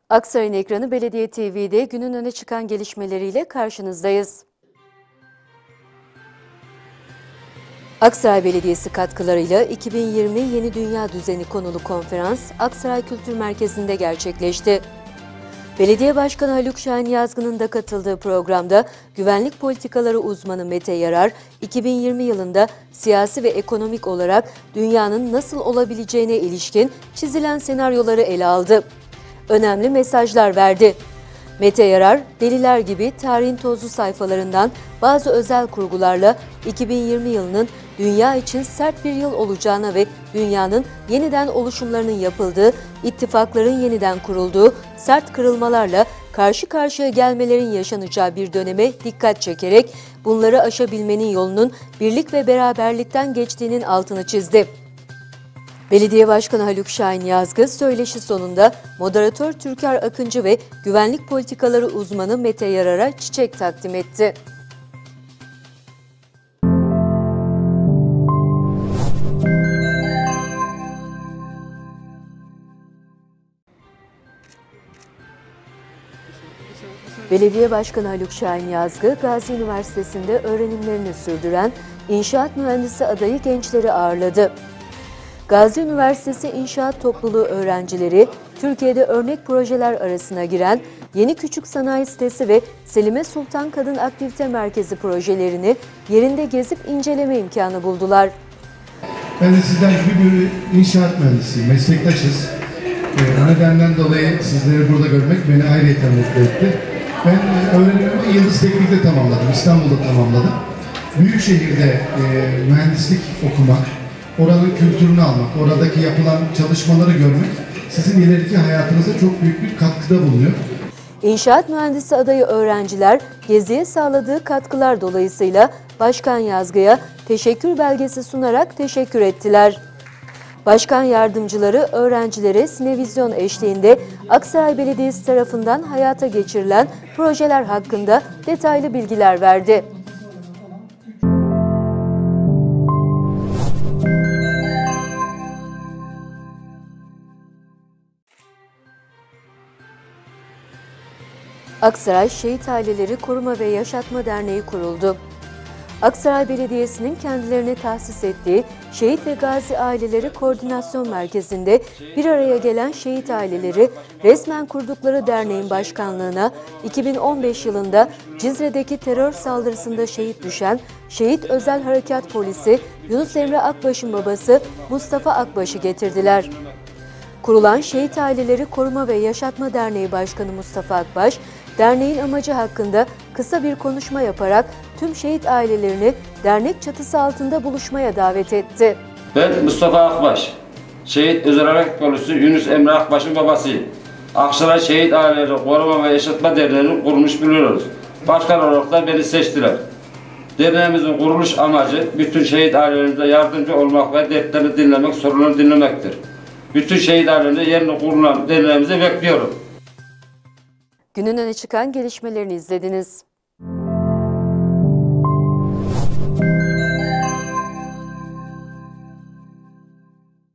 Aksaray'ın ekranı Belediye TV'de günün öne çıkan gelişmeleriyle karşınızdayız. Aksaray Belediyesi katkılarıyla 2020 Yeni Dünya Düzeni konulu konferans Aksaray Kültür Merkezi'nde gerçekleşti. Belediye Başkanı Haluk Şahin Yazgın'ın da katıldığı programda güvenlik politikaları uzmanı Mete Yarar, 2020 yılında siyasi ve ekonomik olarak dünyanın nasıl olabileceğine ilişkin çizilen senaryoları ele aldı. Önemli mesajlar verdi. Mete Yarar, deliler gibi tarihin tozlu sayfalarından bazı özel kurgularla 2020 yılının dünya için sert bir yıl olacağına ve dünyanın yeniden oluşumlarının yapıldığı, ittifakların yeniden kurulduğu, sert kırılmalarla karşı karşıya gelmelerin yaşanacağı bir döneme dikkat çekerek bunları aşabilmenin yolunun birlik ve beraberlikten geçtiğinin altını çizdi. Belediye Başkanı Haluk Şahin Yazgı söyleşi sonunda moderatör Türker Akıncı ve güvenlik politikaları uzmanı Mete Yarar'a çiçek takdim etti. Belediye Başkanı Haluk Şahin Yazgı, Gazi Üniversitesi'nde öğrenimlerini sürdüren inşaat mühendisi adayı gençleri ağırladı. Gazi Üniversitesi İnşaat Topluluğu öğrencileri, Türkiye'de örnek projeler arasına giren Yeni Küçük Sanayi Sitesi ve Selime Sultan Kadın Aktivite Merkezi projelerini yerinde gezip inceleme imkanı buldular. Ben de sizden gibi bir inşaat mühendisiyim, meslektaşız. O nedenden dolayı sizleri burada görmek beni ayrıyeten mutlu etti. Ben öğrenimimi Yıldız Teknik'te tamamladım, İstanbul'da tamamladım. Büyükşehir'de mühendislik okumak, oranın kültürünü almak, oradaki yapılan çalışmaları görmek sizin ileriki hayatınıza çok büyük bir katkıda bulunuyor. İnşaat mühendisi adayı öğrenciler geziye sağladığı katkılar dolayısıyla Başkan Yazgı'ya teşekkür belgesi sunarak teşekkür ettiler. Başkan yardımcıları öğrencilere sinevizyon eşliğinde Aksaray Belediyesi tarafından hayata geçirilen projeler hakkında detaylı bilgiler verdi. Aksaray Şehit Aileleri Koruma ve Yaşatma Derneği kuruldu. Aksaray Belediyesi'nin kendilerine tahsis ettiği Şehit ve Gazi Aileleri Koordinasyon Merkezi'nde bir araya gelen şehit aileleri resmen kurdukları derneğin başkanlığına 2015 yılında Cizre'deki terör saldırısında şehit düşen Şehit Özel Harekat Polisi Yunus Emre Akbaş'ın babası Mustafa Akbaş'ı getirdiler. Kurulan Şehit Aileleri Koruma ve Yaşatma Derneği Başkanı Mustafa Akbaş, derneğin amacı hakkında kısa bir konuşma yaparak tüm şehit ailelerini dernek çatısı altında buluşmaya davet etti. Ben Mustafa Akbaş, Şehit Özel Harekat Polisi Yunus Emre Akbaş'ın babasıyım. Aksaray Şehit Aileleri Koruma ve Yaşatma Derneği'ni kurmuş bulunuyoruz. Başkan olarak da beni seçtiler. Derneğimizin kuruluş amacı bütün şehit ailelerimize yardımcı olmak ve dertlerini dinlemek, sorunlarını dinlemektir. Bütün şehit ailelerine yerine kurulan derneğimize bekliyorum. Günün öne çıkan gelişmelerini izlediniz.